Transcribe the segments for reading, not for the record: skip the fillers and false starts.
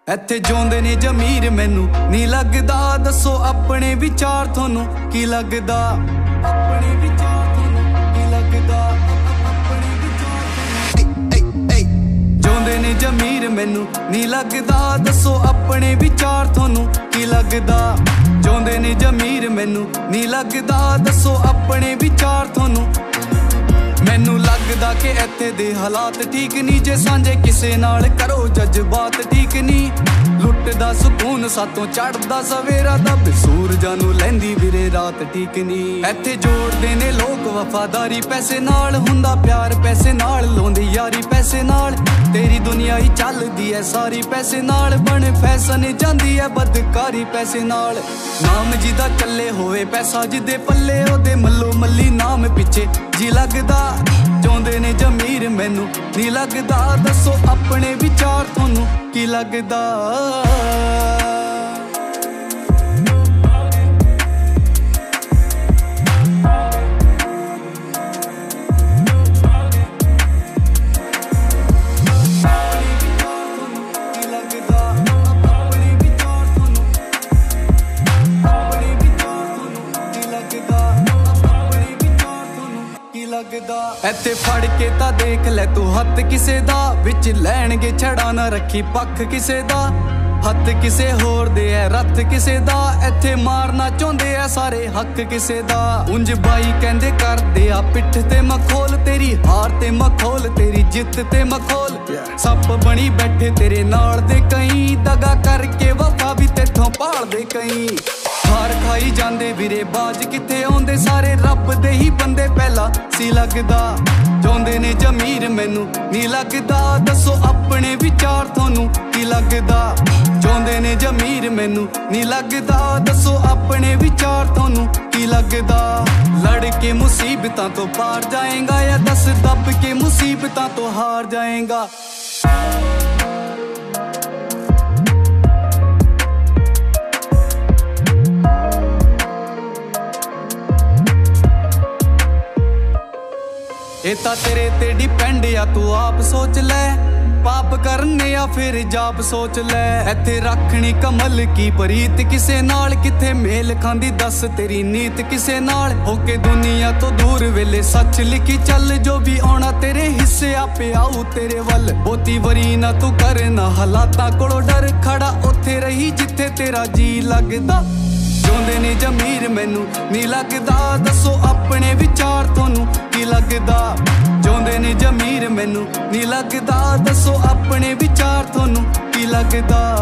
ਇੱਥੇ ਜਿਉਂਦੇ ਨੇ ਜ਼ਮੀਰ ਮੈਨੂੰ ਨਹੀਂ ਲੱਗਦਾ। ਦੱਸੋ ਆਪਣੇ ਵਿਚਾਰ ਤੁਹਾਨੂੰ ਕੀ ਲੱਗਦਾ? ਆਪਣੇ ਵਿਚਾਰ ਤੁਹਾਨੂੰ ਕੀ ਲੱਗਦਾ? ਆਪਣੇ ਵਿਚਾਰ ਜਿਉਂਦੇ ਨੇ ਜ਼ਮੀਰ ਮੈਨੂੰ ਨਹੀਂ ਲੱਗਦਾ। ਦੱਸੋ ਆਪਣੇ ਵਿਚਾਰ ਤੁਹਾਨੂੰ ਕੀ ਲੱਗਦਾ? ਜਿਉਂਦੇ ਨੇ ਜ਼ਮੀਰ ਮੈਨੂੰ ਨਹੀਂ ਲੱਗਦਾ। ਦੱਸੋ ਆਪਣੇ ਵਿਚਾਰ ਤੁਹਾਨੂੰ। ਮੈਨੂੰ ਲੱਗਦਾ ਕਿ ਇੱਥੇ ਦੇ ਹਾਲਾਤ ਠੀਕ ਨਹੀਂ। ਜੇ ਸਾਂਝੇ ਕਿਸੇ ਨਾਲ ਕਰੋ ਜਜ਼ਬਾਤ ਠੀਕ ਨਹੀਂ। ਲੁੱਟਦਾ ਸਕੂਨ ਸਾਤੋਂ ਚੜਦਾ ਸਵੇਰਾ ਦਾ ਸੂਰਜਾਂ ਨੂੰ ਲੈਂਦੀ ਵੀਰੇ ਰਾਤ ਠੀਕ ਨਹੀਂ। ਇੱਥੇ ਜੋੜਦੇ ਨੇ ਲੋਕ ਵਫਾਦਾਰੀ ਪੈਸੇ ਨਾਲ। ਹੁੰਦਾ ਪਿਆਰ ਪੈਸੇ ਨਾਲ, ਲਾਉਂਦੀ ਯਾਰੀ ਪੈਸੇ ਨਾਲ। ਤੇਰੀ ਦੁਨੀਆ ਹੀ ਚੱਲਦੀ ਐ ਸਾਰੀ ਪੈਸੇ ਨਾਲ। ਬਣ ਫੈਸ਼ਨ ਜਾਂਦੀ ਐ ਬਦਕਾਰੀ ਪੈਸੇ ਨਾਲ। ਨਾਮ ਜਿਹਦਾ ਚੱਲੇ ਹੋਵੇ ਪੈਸਾ ਜਿਹਦੇ ਪੱਲੇ ਉਹਦੇ ਮੱਲੋ ਮੱਲੀ ਨਾਮ ਪਿੱਛੇ ਜੀ ਲੱਗਦਾ। ਜਿਉਂਦੇ ਨੇ ਜ਼ਮੀਰ ਮੈਨੂੰ ਨਹੀਂ ਲੱਗਦਾ। ਦੱਸੋ ਆਪਣੇ ਵਿਚਾਰ ਤੁਹਾਨੂੰ ਕੀ ਲੱਗਦਾ? ਇੱਥੇ ਫੜ ਕੇ ਤਾਂ ਦੇਖ ਲੈ ਤੂੰ ਹੱਥ ਕਿਸੇ ਦਾ। ਵਿੱਚ ਲੈਣਗੇ ਛੜਾ ਨਾ ਰੱਖੀ ਪੱਖ ਕਿਸੇ ਦਾ। ਹੱਥ ਕਿਸੇ ਹੋਰ ਦੇ ਐ ਰੱਥ ਕਿਸੇ ਦਾ। ਇੱਥੇ ਮਾਰਨਾ ਚਾਹੁੰਦੇ ਐ ਸਾਰੇ ਹੱਕ ਕਿਸੇ ਦਾ। ਉਂਝ ਬਾਈ ਕਹਿੰਦੇ ਕਰਦੇ ਆ ਪਿੱਠ ਤੇ ਮਖੌਲ। ਤੇਰੀ ਹਾਰ ਤੇ ਮਖੌਲ, ਤੇਰੀ ਜਿੱਤ ਤੇ ਮਖੌਲ। ਸੱਪ ਬਣੀ ਬੈਠੇ ਤੇਰੇ ਨਾਲ ਦੇ ਕਈ। ਦਗਾ ਕਰਕੇ ਵਫਾ ਵੀ ਤੇਥੋਂ ਭਾਲਦੇ ਕਈ। ਹਾਰ ਖਾਈ ਜਾਂਦੇ ਵੀਰੇ ਬਾਜ ਕਿੱਥੇ ਆਉਂਦੇ ਸਾਰੇ। ਰੱਬ ਦੇ ਹੀ ਬੰਦੇ ਪਹਿਲਾਂ ਸੀ ਲੱਗਦਾ। ਜਿਉਂਦੇ ਨੇ ਜ਼ਮੀਰ ਮੈਨੂੰ ਨਹੀਂ ਲੱਗਦਾ। ਦੱਸੋ ਆਪਣੇ ਵਿਚਾਰ ਤੁਹਾਨੂੰ ਕੀ ਲੱਗਦਾ? ਜਿਉਂਦੇ ਨੇ ਜ਼ਮੀਰ ਮੈਨੂੰ ਨਹੀਂ ਲੱਗਦਾ। ਦੱਸੋ ਆਪਣੇ ਵਿਚਾਰ ਤੁਹਾਨੂੰ ਕੀ ਲੱਗਦਾ? ਲੜ ਕੇ ਮੁਸੀਬਤਾਂ ਤੋਂ ਪਾਰ ਜਾਏਗਾ ਜਾਂ ਦੱਸ ਦੱਬ ਕੇ ਮੁਸੀਬਤਾਂ ਤੋਂ ਹਾਰ ਜਾਏਗਾ? ਇਹ ਤਾਂ ਤੇਰੇ ਤੇ ਡਿਪੈਂਡ ਆ ਤੂੰ ਆਪ ਸੋਚ ਲੈ। ਪਾਪ ਕਰਨੇ ਆ ਫਿਰ ਜਾਪ ਸੋਚ ਲੈ। ਇੱਥੇ ਰੱਖਣੀ ਕਮਲ ਕੀ ਪ੍ਰੀਤ ਕਿਸੇ ਨਾਲ। ਕਿੱਥੇ ਮੇਲ ਖਾਂਦੀ ਦੱਸ ਤੇਰੀ ਨੀਤ ਕਿਸੇ ਨਾਲ। ਹੋ ਕੇ ਦੁਨੀਆ ਤੋਂ ਦੂਰ ਵੇਲੇ ਸੱਚ ਲਿਖੀ ਚੱਲ। ਜੋ ਵੀ ਆਉਣਾ ਤੇਰੇ ਹਿੱਸੇ ਆਪੇ ਆਊ ਤੇਰੇ ਵੱਲ। ਬਹੁਤੀ ਵਰੀ ਨਾ ਤੂੰ ਕਰ ਨਾ ਹਾਲਾਤਾਂ ਕੋਲੋਂ ਡਰ। ਖੜਾ ਉੱਥੇ ਰਹੀ ਜਿੱਥੇ ਤੇਰਾ ਜੀ ਲੱਗਦਾ। ਜਿਉਂਦੇ ਨੇ ਜ਼ਮੀਰ ਮੈਨੂੰ ਨਹੀਂ ਲੱਗਦਾ। ਦੱਸੋ ਆਪਣੇ ਵਿਚਾਰ ਤੁਹਾਨੂੰ ਕੀ ਲੱਗਦਾ? ਜਿਉਂਦੇ ਨੇ ਜ਼ਮੀਰ ਮੈਨੂੰ ਨਹੀਂ ਲੱਗਦਾ। ਦੱਸੋ ਆਪਣੇ ਵਿਚਾਰ ਤੁਹਾਨੂੰ ਕੀ ਲੱਗਦਾ?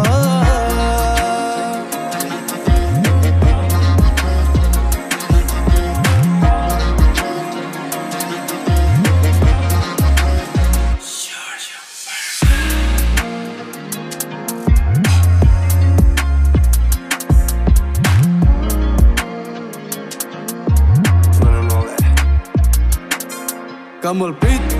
Kamalpreet